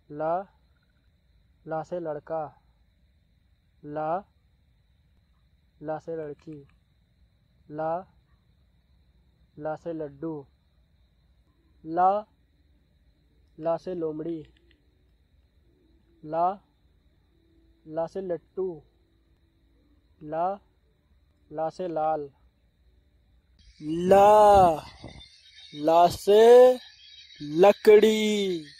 ला ला से लड़का। ला ला से लड़की। ला ला से लड्डू। ला ला से लोमड़ी। ला ला से लट्टू। ला ला से लाल। ला ला से लकड़ी।